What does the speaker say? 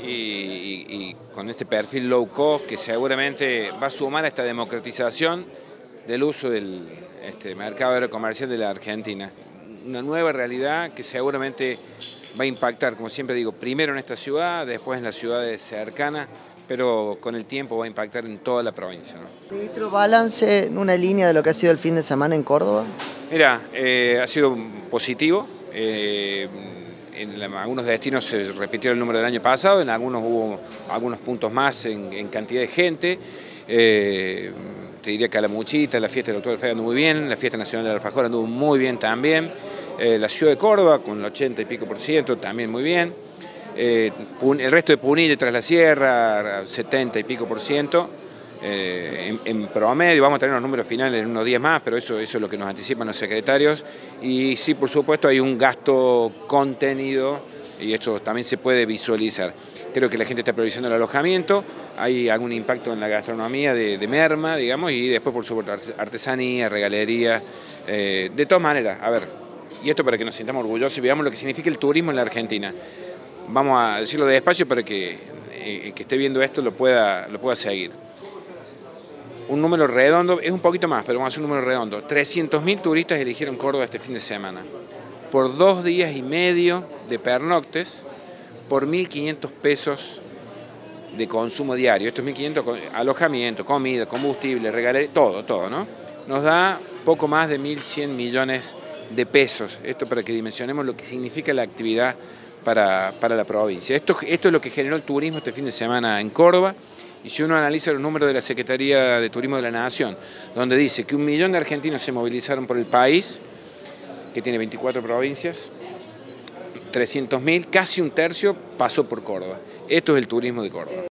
y con este perfil low cost que seguramente va a sumar a esta democratización del uso del mercado aerocomercial de la Argentina. Una nueva realidad que seguramente va a impactar, como siempre digo, primero en esta ciudad, después en las ciudades cercanas, pero con el tiempo va a impactar en toda la provincia, ¿no? Ministro, balance en una línea de lo que ha sido el fin de semana en Córdoba. Mira, ha sido positivo. En algunos destinos se repitió el número del año pasado, en algunos hubo algunos puntos más en cantidad de gente. Te diría que Calamuchita, la fiesta del Doctor Fea anduvo muy bien, la fiesta nacional del Alfajor anduvo muy bien también. La ciudad de Córdoba con el 80 y pico % también muy bien. El resto de Punilla tras la Sierra, 70 y pico %. En promedio, vamos a tener los números finales en unos días más, pero eso es lo que nos anticipan los secretarios. Y sí, por supuesto, hay un gasto contenido y esto también se puede visualizar. Creo que la gente está priorizando el alojamiento, hay algún impacto en la gastronomía de merma, digamos, y después, por supuesto, artesanía, regalería. De todas maneras, a ver, y esto para que nos sintamos orgullosos y veamos lo que significa el turismo en la Argentina. Vamos a decirlo despacio para que el que esté viendo esto lo pueda seguir. Un número redondo, es un poquito más, pero vamos a hacer un número redondo. 300.000 turistas eligieron Córdoba este fin de semana. Por 2 días y medio de pernoctes, por 1.500 pesos de consumo diario. Esto es 1.500, alojamiento, comida, combustible, regalería, todo, ¿no? Nos da poco más de 1.100 millones de pesos. Esto para que dimensionemos lo que significa la actividad para la provincia. Esto es lo que generó el turismo este fin de semana en Córdoba. Y si uno analiza los números de la Secretaría de Turismo de la Nación, donde dice que 1 millón de argentinos se movilizaron por el país, que tiene 24 provincias, 300.000, casi un tercio pasó por Córdoba. Esto es el turismo de Córdoba.